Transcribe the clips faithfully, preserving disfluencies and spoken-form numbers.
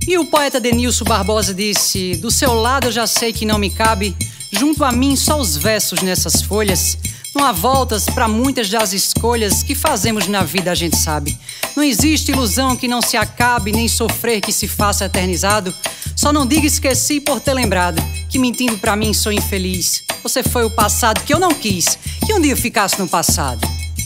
E o poeta Denilson Barbosa disse: do seu lado eu já sei que não me cabe, junto a mim só os versos nessas folhas. Não há voltas para muitas das escolhas que fazemos na vida, a gente sabe. Não existe ilusão que não se acabe, nem sofrer que se faça eternizado. Só não diga esqueci por ter lembrado que mentindo pra mim sou infeliz. Você foi o passado que eu não quis que um dia eu ficasse no passado.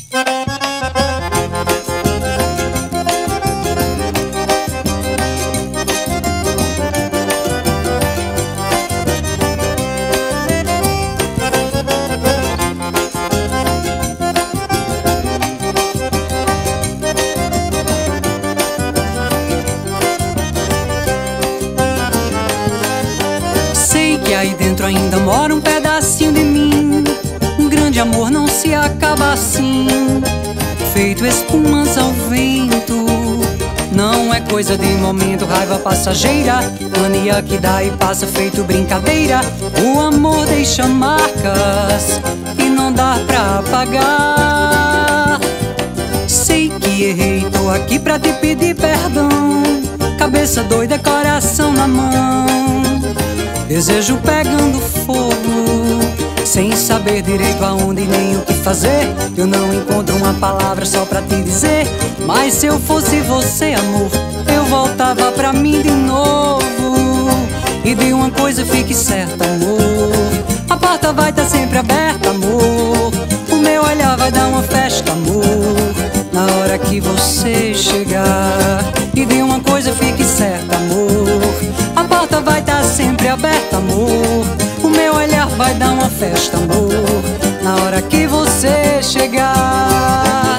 Que aí dentro ainda mora um pedacinho de mim. Um grande amor não se acaba assim, feito espumas ao vento. Não é coisa de momento, raiva passageira, mania que dá e passa feito brincadeira. O amor deixa marcas e não dá pra apagar. Sei que errei, tô aqui pra te pedir perdão. Cabeça doida, coração na mão, desejo pegando fogo, sem saber direito aonde nem o que fazer. Eu não encontro uma palavra só pra te dizer, mas se eu fosse você, amor, eu voltava pra mim de novo. E de uma coisa fique certa, amor, a porta vai tá sempre aberta, amor. O meu olhar vai dar uma festa, amor, na hora que você chegar. E de uma coisa fique certa, amor, a porta vai tá sempre aberta, amor. O meu olhar vai dar uma festa, amor, na hora que você chegar.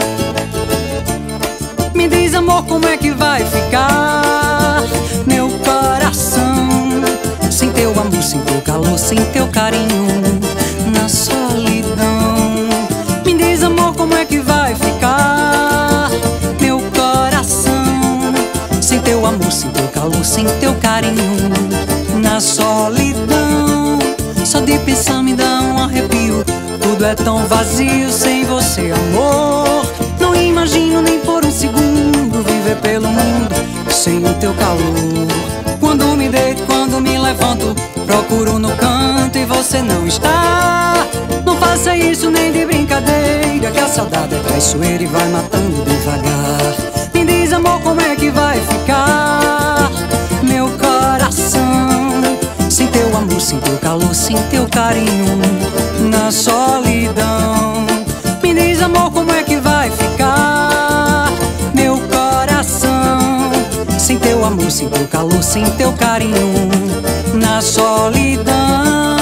Me diz, amor, como é que vai ficar meu coração sem teu amor, sem teu calor, sem teu carinho, na solidão. Me diz, amor, como é que vai ficar meu coração sem teu amor, sem teu calor, sem teu carinho, na solidão. Só de pensar me dá um arrepio, tudo é tão vazio sem você, amor. Não imagino nem por um segundo viver pelo mundo sem o teu calor. Quando me deito, quando me levanto, procuro no canto e você não está. Não faça isso nem de brincadeira, que a saudade é traiçoeira e vai matando devagar. Me diz, amor, como é que vai ficar meu coração sem teu amor, sem teu calor, sem teu carinho, na solidão. Me diz, amor, como é que vai ficar meu coração sem teu amor, sem teu calor, sem teu carinho, na solidão.